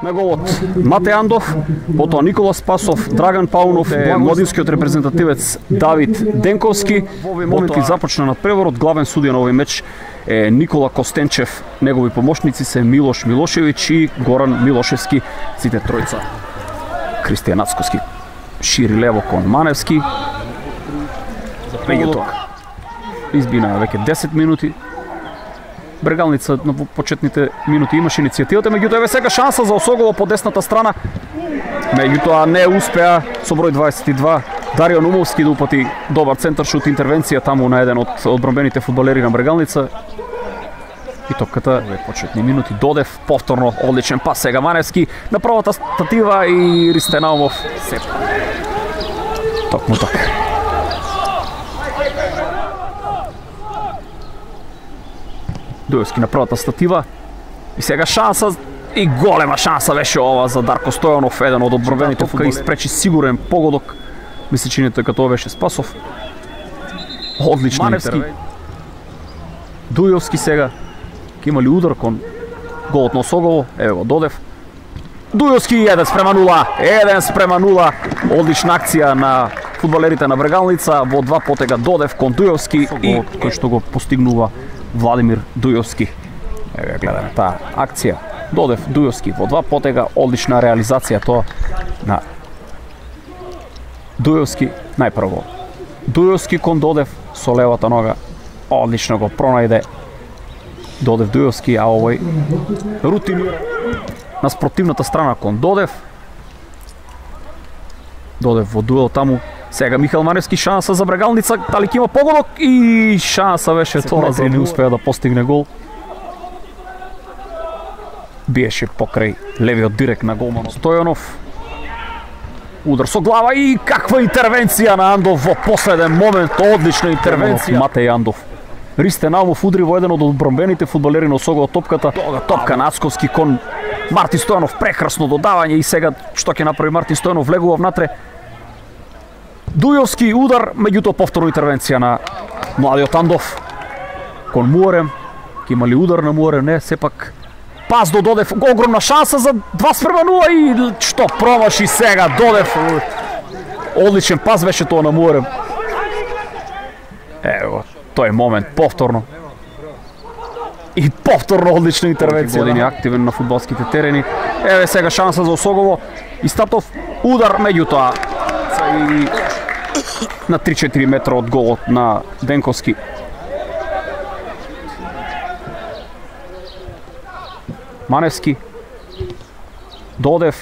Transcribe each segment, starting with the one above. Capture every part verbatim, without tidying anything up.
на голот Матеј Андов, потоа Никола Спасов, Драган Паунов, младинскиот репрезентативец Давид Денковски. Во овој моменти започна надпреворот, главен судија на овој меч е Никола Костенчев, негови помошници се Милош Милошевиќ и Горан Милошевски, сите тројца. Кристијан Ацковски шири лево кон Маневски. Меѓутоа избина веќе десет минути. Брегалница на почетните минути имаше иницијативата, меѓутоа еве сега шанса за Осогово по десната страна. Меѓутоа не успеа со број дваесет и два Дарио Нумовски да упати добар центаршут, интервенција таму на еден од одбранбените фудбалери на Брегалница. И топката во почетни минути Додев, повторно одличен пас сега Маневски на првата статива и Ристенаумов се токму така. Дуевски на првата статива и сега шанса и голема шанса беше ова за Дарко Стојанов, еден од одбранбените фудбалери, испречи сигурен погодок. Мисли чините като тоа беше Спасов. Одлична интервенција. Дуевски сега има ли удар кон голот на Осогово? Еве го Додев. Дуевски еден спрема нула. еден спрема нула. Одлична акција на фудбалерите на Брегалница. Во два потега Додев кон Дуевски и кој што го постигнува Владимир Дуевски. Еве гледаме таа акција. Додев Дуевски во два потега, одлична реализација тоа на Дуевски. Најпрво Дуевски кон Додев со левата нога. Одлично го пронајде Додев Дуевски, а овој рутинира на спротивната страна кон Додев. Додев во дуел таму. Сега Михаил Маневски, шанса за Брегалница, дали ќе има погодок и шанса беше тоа за не успеа да постигне гол. Биеше покрај левиот директ на голманот Стојанов. Удар со глава и каква интервенција на Андов во последен момент, одлична интервенција. Матеј Андов. Ристенаумов удри во еден од одбранбените фудбалери на Осогово топката. Топка на Ацковски кон Мартин Стојанов, прекрасно додавање и сега што ќе направи Мартин Стојанов, влегува внатре. Дуевски удар, меѓутоа повторно интервенција на младиот Андов кон Муарем. Ќе има ли удар на Муарем? Не, сепак пас до Додев, огромна шанса за два спрема нула и што промаши сега Додев. Одличен пас беше тоа на Муарем. Ево, тој момент повторно. И повторно одлична интервенција. Години активен на фудбалските терени. Еве сега шанса за Осогово. Истатов удар, меѓутоа и на три-четири метра од голот на Денковски. Маневски. Додев.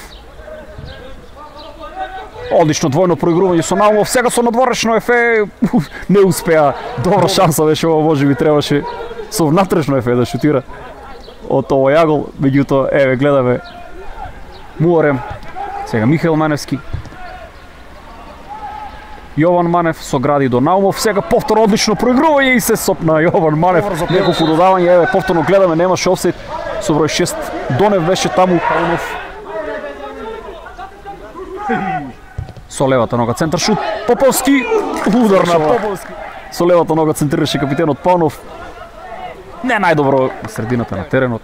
Одлично двојно проигрување со Наумов. Сега со надворешно ефе не успеа. Добра шанса беше ова, можеби требаше со внатрешно ефе да шутира од овој агол. Меѓутоа, еве гледаме Муарем. Сега Михаил Маневски. Јован Манев со гради до Наумов. Сега повторно одлично проигрување и се сопна Јован Манев. Неколку додавања, еве повторно гледаме, немаше офсайд. Со број шест Донев беше таму. Паунов. Со левата нога центар шут. Поповски. Удар на Поповски. Со левата нога центрираше капитенот Паунов. Не најдобро на средината на теренот.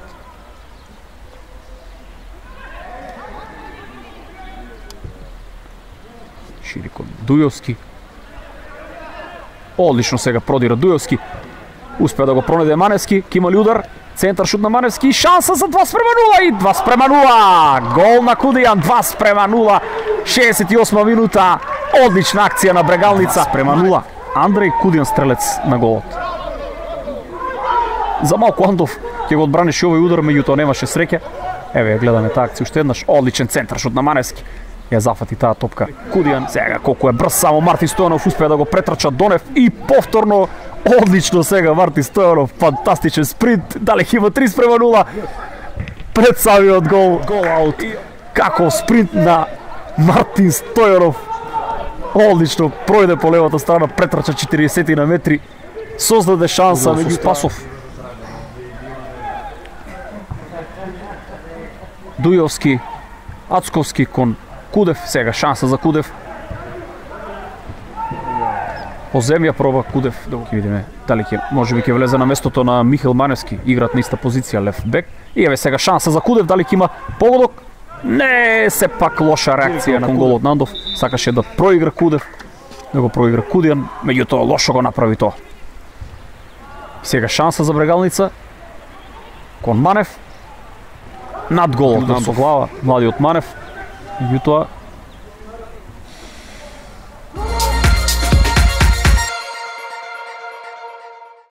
Шири кон Дуевски. Одлично сега продира Дуевски. Успеа да го пронајде Маневски. Ке има ли удар? Центар шут на Маневски. Шанса за два спрема нула и два спрема нула. Гол на Кудијан. два спрема нула. шеесет и осма минута. Одлична акција на Брегалница. Спрема нула. Андреј Кудијан стрелец на голот. За малку Андов ќе го одбранеше овој удар, меѓутоа немаше среќа. Еве гледаме таа акција уште еднаш. Одличен центар шут на Маневски. Ја зафати таа топка Кудијан. Сега колку е брз само Мартин Стојанов успеа да го претрча Донев и повторно одлично сега Мартин Стојанов, фантастичен спринт. Дали ќе има три спрема нула пред самиот гол. Гол аут. Како спринт на Мартин Стојанов. Одлично пројде по левата страна, претрча четириесет на метри. Создаде шанса меѓу Спасов. Дуевски, Ацковски кон Кудев, сега шанса за Кудев. По земја проба Кудев, да го видиме дали ќе можеби ќе влезе на местото на Михаил Маневски, играат на иста позиција лев бек. И еве сега шанса за Кудев, дали ќе има погодок? Не, сепак лоша реакција на голот Нандов. Сакаше да проигра Кудев, да го проигра Кудијан, меѓутоа лошо го направи тоа. Сега шанса за Брегалница. Кон Манев. Над голот со глава, младиот Манев. Меѓутоа